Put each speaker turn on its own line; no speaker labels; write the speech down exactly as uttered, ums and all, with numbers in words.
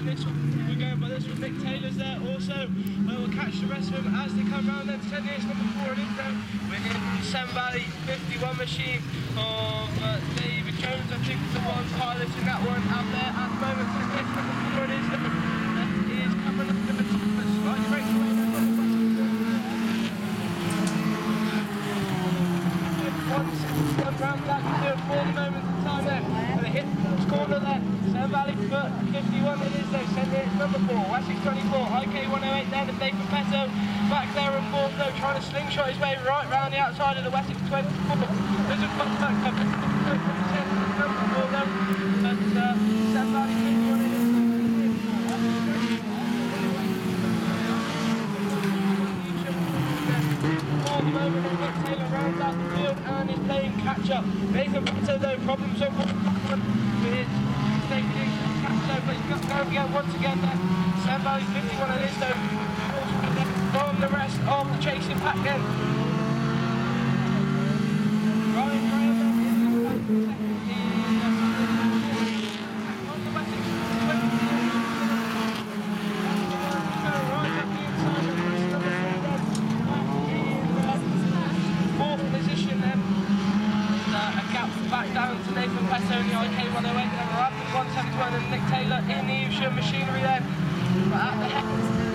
this one, we're going by this one. Nick Taylor's there also. Uh, we'll catch the rest of them as they come round. Then ten years number four in there. We're in Sam Valley fifty-one machine of uh, David Jones. I think the one piloting that one out there at the moment. ten years number four it is. That is coming up to the top. Slightly breaks away. One round back to do for the moment in time there. And they hit the corner there. Sam Valley foot fifty-one it is though. Send it number four. Wessex twenty-four. I K one oh eight there. The Nathan Petto back there and fourth though. Trying to slingshot his way right round the outside of the Wessex twenty-four. There's a fun back up. Number four though. But uh, Sam Valley fifty-one it is. Moment and Nick Taylor rounds out the field and is playing catch up. Nathan Petto though, problems on one with his taking catch up, but he's got to go again once again there. Sam Valley fifty-one it is though. From the rest of the chasing pack then. Ryan Graham then is back to second. On the Wessex twenty-four. Right up the inside of the rest of the field then. Fourth position then, and, uh, a gap back down to Nathan Petto in the I K one oh eight, then we're up in one seventy-one and Nick Taylor in the Evesham machinery then, but at the head